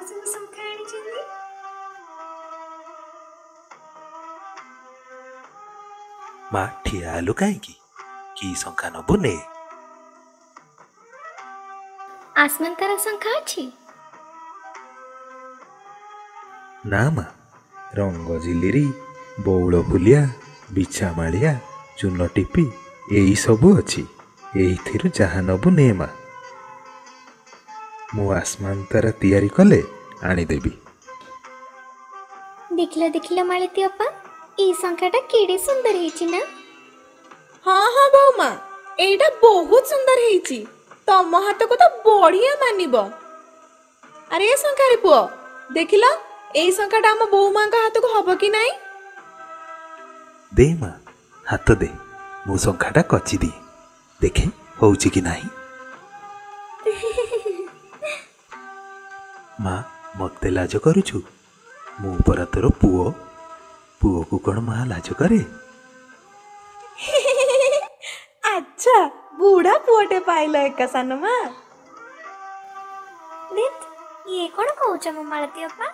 सब शंखा आनी? ମା ଠିଆ ହେଲୁ କାହିଁକି? କି ଶଙ୍ଖା ନବୁ ନେ। आसमान तारा शंखा अच्छी? ନା ମା, ରଙ୍ଗ ଝିଲିରି, ବଉଳ ଫୁଲିଆ, ବିଛା ମାଳିଆ, ଚୂନ ଟିପି ଏଇ ସବୁ ଅଛି। ଏଇଥିରୁ ଯାହା ନବୁ ନେ ମା। ମୁଁ ଆସମାନ ତାରା ତିଆରି କଲେ ଆଣିଦେବି। ଦେଖିଲ मालती अपा, ई शंखाटा केडे सुंदर हेची ना? हाँ हाँ बौमा, एटा बहुत सुंदर हेची। तम हाथ को तो बढ़िया मानिब। अरे ए शंखारी पुओ, देखिला एई शंखाटा हम बौमा का हाथ को हबो कि नाही? दे ମା, ହାତ ଦେ। ମୁଁ ଶଙ୍ଖାଟା କଚି ଦିଏ, ଦେଖେ ହଉଛି କି ନାହିଁ। ମା, ମତେ ଲାଜ କରୁଛୁ? ମୁଁ ପରା ତୋର ପୁଅ। ପୁଅକୁ କ'ଣ ମା ଲାଜ କରେ? अच्छा, बूढ़ा पुओटे पाइला एका सान मा। देख, ये कौन कहूछ मो मालती अपा?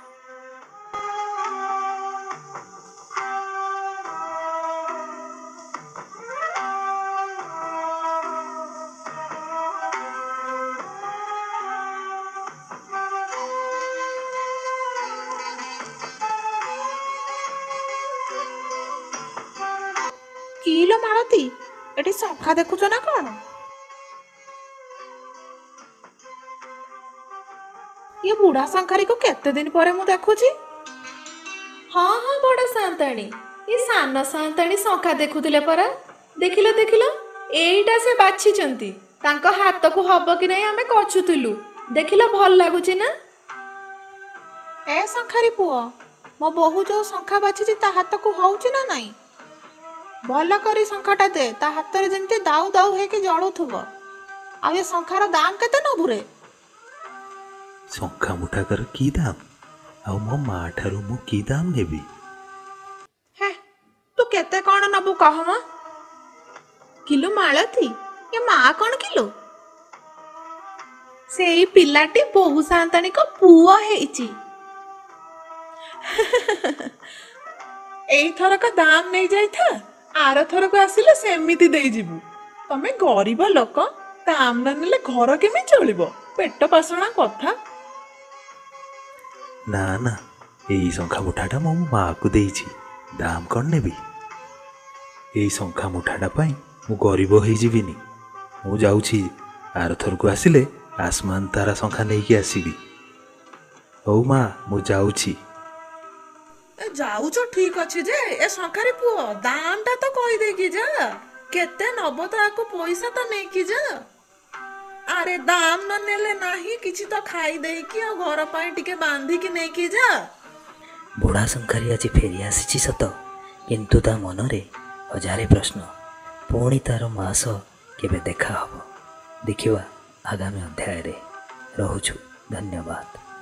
किलो मालती, एटी शंखा देखुछ ना कौन? ये बूढ़ा शंखारी को केते दिन परे मु देखुची। हाँ हाँ बड़ा सांताणी, ये सान सांताणी शंखा देखुथिले परा। देखिलो देखिलो, एईटा से बाछिचंती। तांको हाथ को हबो कि नहीं हमें कछुथिलु। देखिलो भल लागुची ना? ए शंखारी पुओ, मो बहु जो शंखा बाछिची ता हाथ को होउची ना नहीं? भल करी शंखाटा दे, ता हाथ रे जेंती दाउ दाउ हेके जळुथुबो। आ ये शंखार दाम केते नबु रे? ଶଙ୍ଖା ମୁଠାକର କି ଦାମ? ଆଉ ମୋ ମା ଠାରୁ ମୁଁ କି ଦାମ ନେବି? हे, तू केते कौन नबु कह म? किलो मालती, ये मा कौन किलो? सेई पिलाटी बहु सांताणी को पुओ हेइची। एई थरक दाम नहीं जाई था, आर थरक आसिले सेमिति देई जिबु। तमे गरीब लोक, दाम न नेले घर केमि चलिबो? पेट पासणा कथा। ନା ନା, ଏଇ ଶଙ୍ଖା ମୁଠାଟା ମୁଁ ମୋ ମାଆକୁ ଦେଇଛି, ଦାମ କ'ଣ ନେବି? ଏଇ ଶଙ୍ଖା ମୁଠାଟା ପାଇଁ ମୁଁ ଗରିବ ହେଇଯିବିନି। ମୁଁ ଯାଉଛି, ଆରଥରକୁ ଆସିଲେ ଆସମାନ ତାରା ଶଙ୍ଖା ନେଇକି ଆସିବି। ହଉ ମା, ମୁଁ ଯାଉଛି। ए जाउचो ठीक अछि जे, ए शंखारी पुओ दाम ता तो कहि दे कि जा। केते नबो ताको पैसा तो नै कि जा। अरे दाम न नेले नाही, किछि तो खाई दे कि आ घर पई टिके बांधी कि नै कि जा। बुढ़ा शंखारी आज फेरी आसी सत, किंतु ता मनरे हजारे प्रश्न। पुणी तार मास केबे देखा हब, देखिवा आगामी अध्याय रे। रहुछु, धन्यवाद।